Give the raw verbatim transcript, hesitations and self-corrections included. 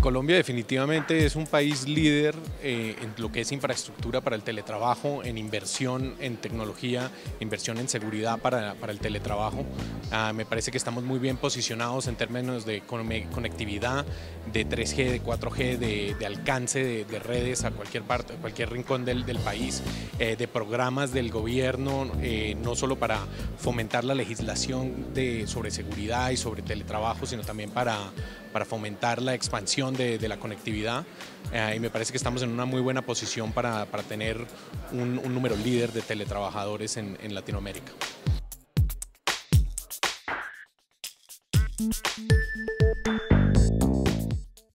Colombia definitivamente es un país líder eh, en lo que es infraestructura para el teletrabajo, en inversión en tecnología, inversión en seguridad para, para el teletrabajo. Ah, me parece que estamos muy bien posicionados en términos de conectividad, de tres G, de cuatro G, de, de alcance de, de redes a cualquier parte, a cualquier rincón del, del país, eh, de programas del gobierno, eh, no solo para fomentar la legislación de, sobre seguridad y sobre teletrabajo, sino también para, para fomentar la expansión de, de la conectividad, eh, y me parece que estamos en una muy buena posición para, para tener un, un número líder de teletrabajadores en, en Latinoamérica.